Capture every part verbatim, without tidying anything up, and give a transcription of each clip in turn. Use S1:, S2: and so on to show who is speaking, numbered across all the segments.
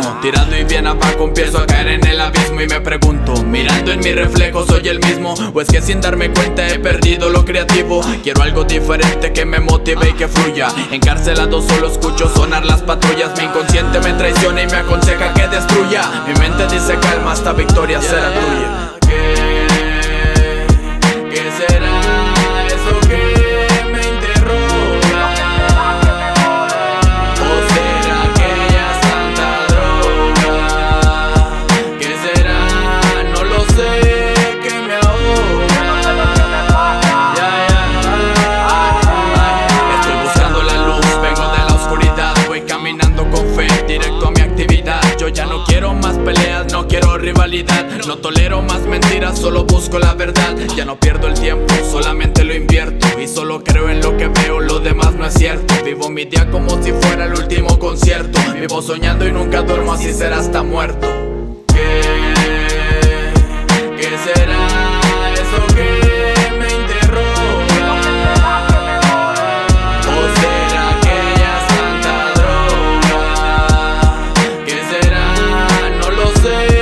S1: mismo, tirando y bien abajo empiezo a caer en el abismo. Y me pregunto, mirando en mi reflejo, ¿soy el mismo? ¿O es que sin darme cuenta he perdido lo creativo? Quiero algo diferente que me motive y que fluya. Encarcelado solo escucho sonar las patrullas. Mi inconsciente me traiciona y me aconseja que destruya. Mi mente dice calma, esta victoria será tuya. No quiero rivalidad, no tolero más mentiras, solo busco la verdad. Ya no pierdo el tiempo, solamente lo invierto. Y solo creo en lo que veo, lo demás no es cierto. Vivo mi día como si fuera el último concierto. Vivo soñando y nunca duermo, así será hasta muerto. ¿Qué? ¿Qué será eso que me interroga? ¿O será que ya es tanta droga? ¿Qué será? No lo sé.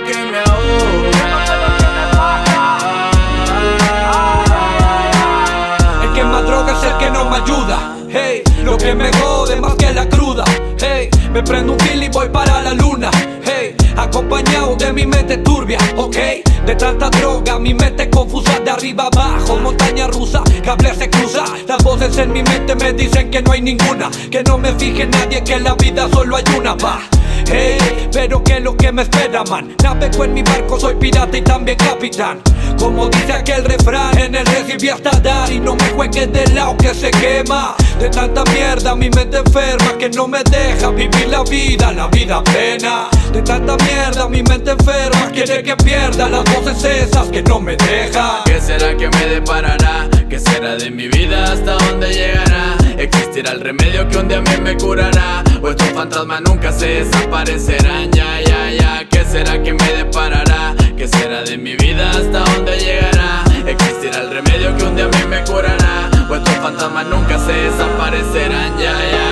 S1: Ayuda, hey, lo que me jode más que la cruda, hey, me prendo un fil y voy para la luna, hey, acompañado de mi mente turbia, ok, de tanta droga, mi mente confusa de arriba abajo, montaña rusa, cable se cruza, las voces en mi mente me dicen que no hay ninguna, que no me fije en nadie, que en la vida solo hay una, pa. Hey, pero que es lo que me espera, man. Navego en mi barco, soy pirata y también capitán. Como dice aquel refrán, en el recibí hasta dar. Y no me juegues del lado que se quema. De tanta mierda mi mente enferma que no me deja vivir la vida, la vida plena. De tanta mierda mi mente enferma quiere que pierda las voces esas que no me dejan. ¿Qué será que me deparará? ¿Qué será de mi vida? ¿Hasta dónde llegará? ¿Existirá el remedio que un día a mí me curará? ¿O estos fantasmas nunca se desaparecerán? Ya, ya, ya, ¿qué será que me deparará? ¿Qué será de mi vida? ¿Hasta dónde llegará? ¿Existirá el remedio que un día a mí me curará? ¿O estos fantasmas nunca se desaparecerán? Ya, ya.